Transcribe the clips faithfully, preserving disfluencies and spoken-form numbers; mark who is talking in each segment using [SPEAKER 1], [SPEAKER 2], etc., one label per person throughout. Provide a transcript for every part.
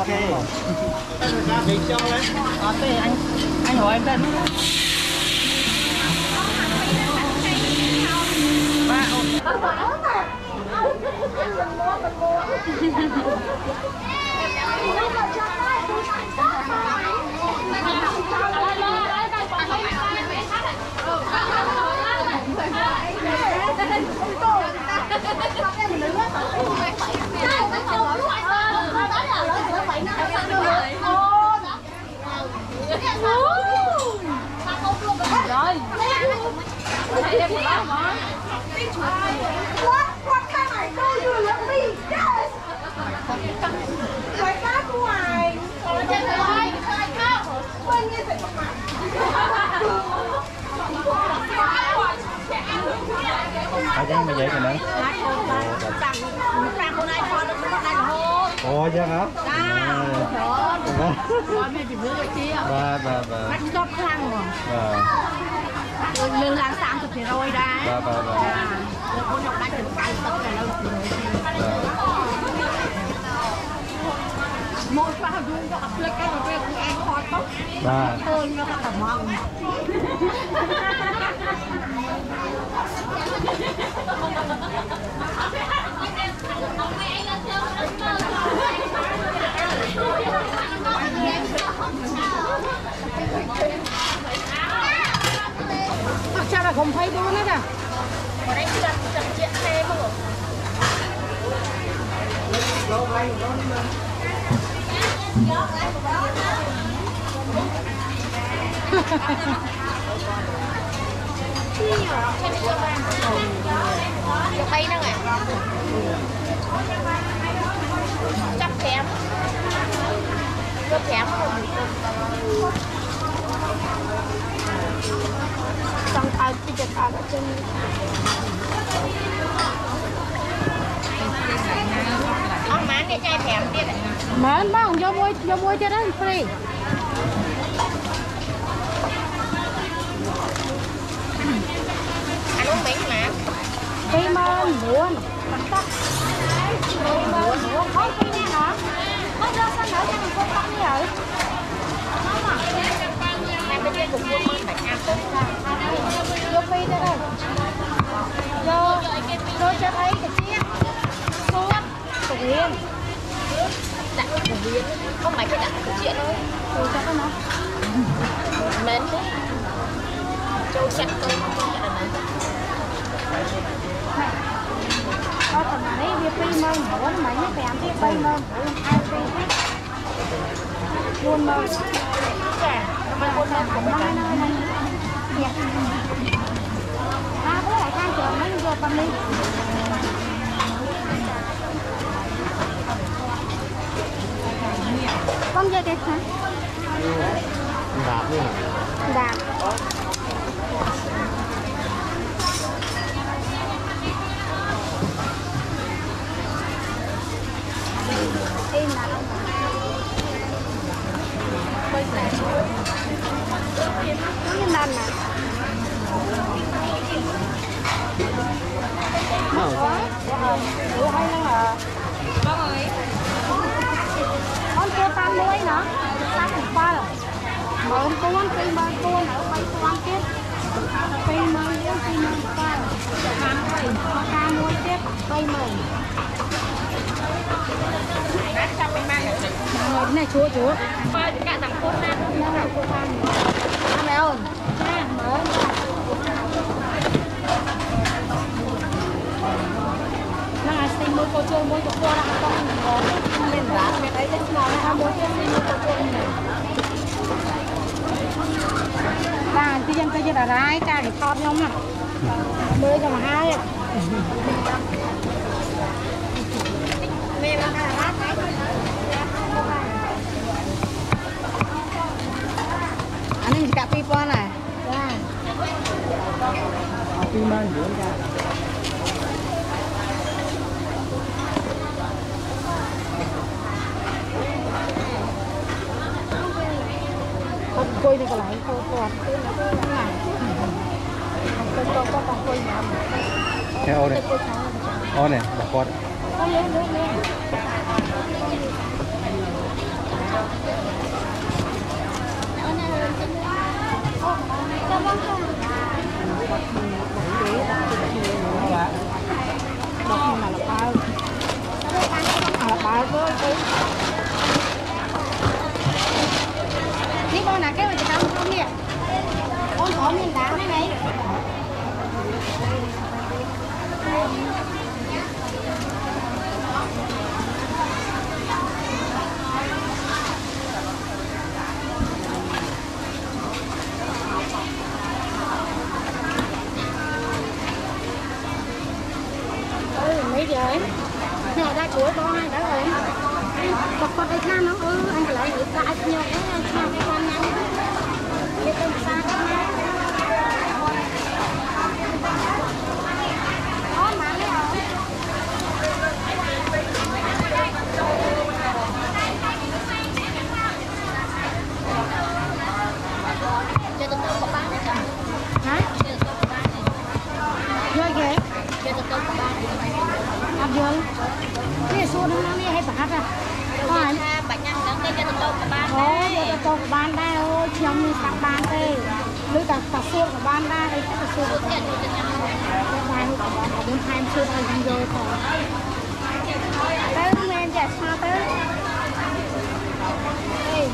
[SPEAKER 1] ok. Mình cho đấy. À, thế anh anh hỏi em tên. Ba ơi.
[SPEAKER 2] Ở đây mà vậy này. Ồ, vậy hả? Ba ba ba.
[SPEAKER 3] Bắt chóp khăn rồi. Lương lang sang thực thì rồi ra.
[SPEAKER 2] Ba ba ba.
[SPEAKER 3] Con nhọc đánh được cái tất cả lâu. Một pha dung cho ập lên cái rồi về cũng ăn kho tóc.
[SPEAKER 2] Ba.
[SPEAKER 3] Thôi nó tao mong.
[SPEAKER 4] Sao là không thấy luôn hết à?
[SPEAKER 3] Ở đây chưa chậm chuyện thêm không ạ? Tay nữa à? Chắc kém. Rất kém không? Xong ai bây giờ ta đã chân. Ông mán để chai thèmទៀត.
[SPEAKER 4] Mán bác vô mua vô mua cho đó free.
[SPEAKER 3] Ăn uống miếng mà.
[SPEAKER 4] Cây mơn buồn. Cây mơn buồn. Thôi cây nè hả? Mất ra sao nữa cho mình cô tóc như vậy?
[SPEAKER 3] Em bên kia cũng mua món bánh ăn tới sao?
[SPEAKER 4] Vô phi đây đây. Vô. Vô cho thấy cái chiếc. Suốt. Cục hiên.
[SPEAKER 3] Đặt cục hiên. Không phải cái đặt cục chuyện thôi.
[SPEAKER 4] Ừ sao có nó?
[SPEAKER 3] Mến đấy. Châu chặt tôi không có chặt được nữa.
[SPEAKER 4] Có thằng này đi phi mơn. Ủa nó mày nó kèm đi phi mơn. Ai phi hết. Luôn mơn.
[SPEAKER 3] Chà. Mà con lên của mình là
[SPEAKER 4] dạ. À, với lại hai trường mấy giờ tâm đi. Con chơi kìa hả?
[SPEAKER 2] Đạp đi hả?
[SPEAKER 4] Đạp. Im là đâu mà. Bây giờ nó lên nè. Ủa hay lắm à.
[SPEAKER 3] Vâng ơi.
[SPEAKER 4] Con kia tam muối nữa. Tam một ba rồi. Mở con cuốn, phi mơ cuốn ở bay xoan tiếp. Phi mơ cuốn, phi mơ ba rồi. Tam muối tiếp, phi mơ.
[SPEAKER 3] Nát trong bên mang rồi.
[SPEAKER 4] Rồi cái này chúa chúa.
[SPEAKER 3] Phơi cả thằng con nát.
[SPEAKER 4] Nó là cô Phan. Nó mẹ ơi. Mở. Nó là xinh môi cô chơi môi của cô là con có lên giá cái đấy đấy nó là môi chơi xinh môi cô chơi này. Và tí dân cái gì là rái ca để con nhau mà. Mới cho mà hai ạ.
[SPEAKER 3] Mẹ nó là hát đấy.
[SPEAKER 4] Anh ấy cà phê con này. Dạ.
[SPEAKER 1] Phi mơn buồn ra.
[SPEAKER 4] Con quay thì có lại cô còn cái này. Con con con con quay mà.
[SPEAKER 2] Cái ô này. Ô này, bà con.
[SPEAKER 4] Con lên lên lên. Đi con nào cái mà chị không không kìa. Con có miếng đá này này. Ừ, mấy giờ ấy. Này ra chuối con này đã rồi. Bọc con đây khăn nó ừ anh phải lấy cái cái nhiều cái khăn cái con nhanh. Cái tên xa con nhanh. Đó mà lấy rồi.
[SPEAKER 3] Chơi từ từ có bán đấy.
[SPEAKER 4] Hả?
[SPEAKER 3] Chơi từ từ có bán này.
[SPEAKER 4] Chơi kìa.
[SPEAKER 3] Chơi từ từ có bán này.
[SPEAKER 4] Ăn chơi. Cái xua nó nó hay bạc à.
[SPEAKER 3] Rồi bánh ăn nó cái chơi từ từ có bán
[SPEAKER 4] Ồ,
[SPEAKER 3] đấy.
[SPEAKER 4] giờ tao tao của ban đây ôi, chồng mình tặng ban đây. Lưu cả cả xua của ban đây, đây cả xua của ban. Cái ban của bọn họ muốn hai xua thôi không rồi thôi. Tới men chả sao tới. Đây.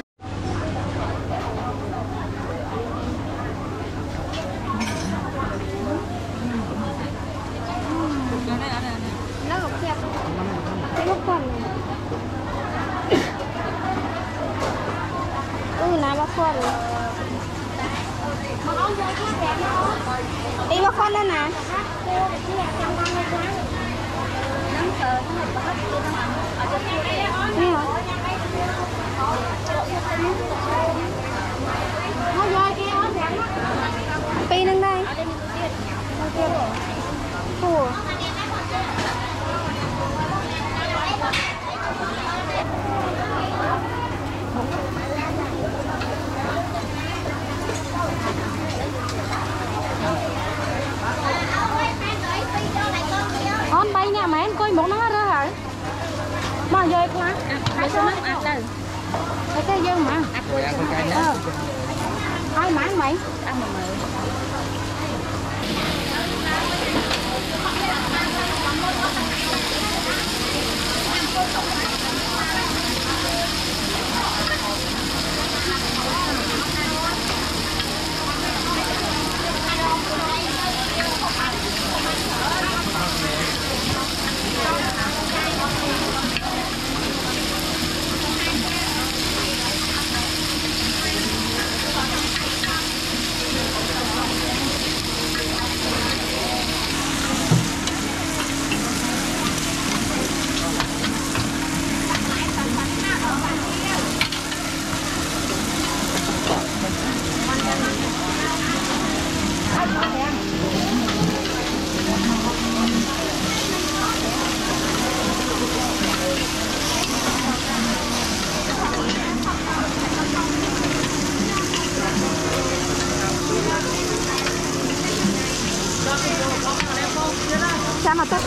[SPEAKER 4] Nó không kẹp. Cái lúc còn này. Ừ, nào bác con rồi. Đi bác con lên nè. Đi hả? Nó rơi kia ớt đẹp lắm. Pi lên đây. Ủa. Con bay nha mẹ coi muốn nó ra hả? Mà rơi quá. Ai số nó ăn đây. Cái cái dương mà. Ờ. Ai mà ăn mày? Ăn mà mày. Sao mà tất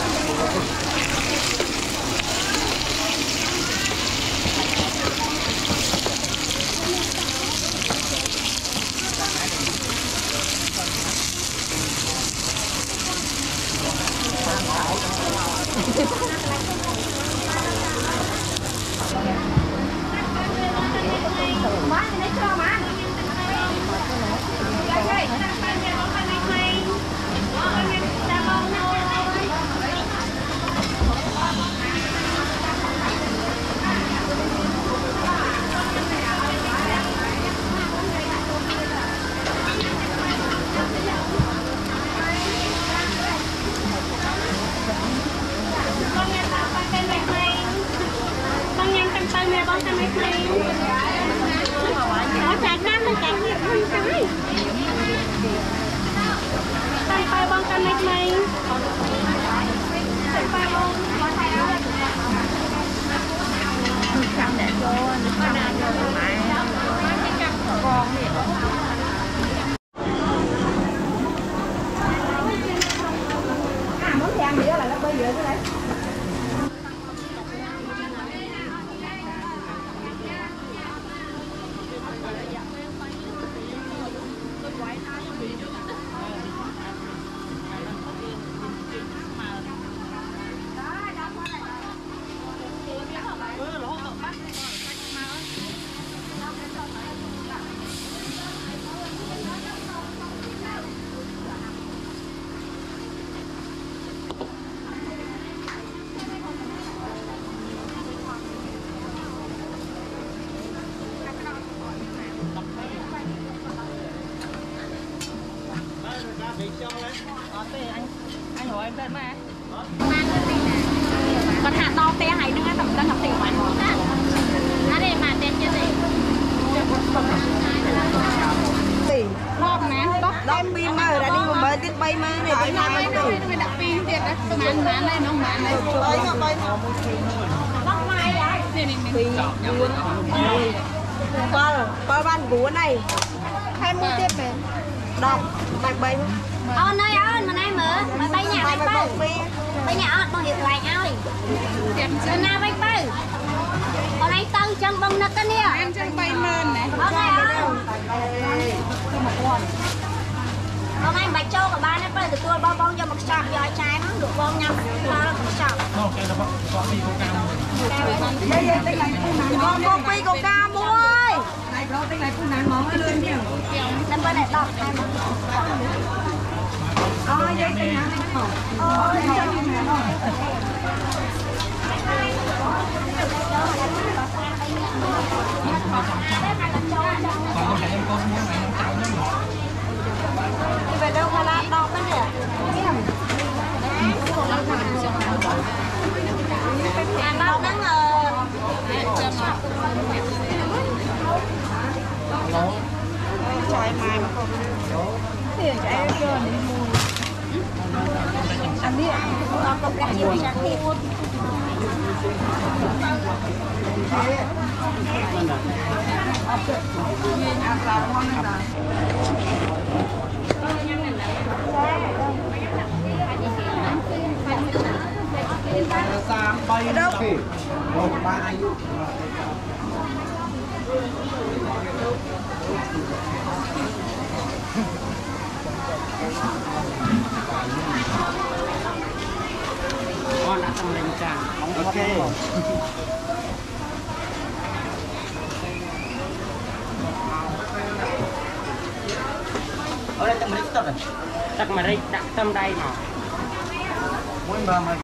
[SPEAKER 4] má lấy cho má.
[SPEAKER 1] lên tên mà
[SPEAKER 4] còn hạt to te hay nữa tầm tân học tiền bạn ở đây mà tên chưa gì lọp nè lọp lọp pin mà đã đi một bơi tiếp bay mà này bay mà bay nó mới đặt pin thiệt đấy màn màn đây nó màn này bay nó bay nó lọp mai vậy này này này qua qua ban búa này hai mươi tiếp về đọc bạch bay ơn ơi ơn mà nay mở mà bay nhà bay bay bay nhà ơn bằng hiện lại ơi chân na bay bay con ấy tăng chân bông nát nè em chân bay mơn này ơn ơi ơn con anh bạch châu của ba nó bay từ tua bao bông cho một sọt rồi trái nó được bông nhau nó là một sọt con con pi coca mua ơi này đó cái này cũng nắng mỏng lên nhiều năm bên này đọc hai món ôi đây cái nhà này không ôi về đâu mà lại đọc cái này à bao nắng trái mai mà không tiền cho em chưa đi mua ăn đi con không ra nhiều sáng thịt
[SPEAKER 2] Sam bay đâu một ba ai
[SPEAKER 1] con đã tăng lên tràn
[SPEAKER 2] ok
[SPEAKER 1] ở đây tầm mấy tật à tật mà đây đặt tâm đây mà
[SPEAKER 2] muốn mà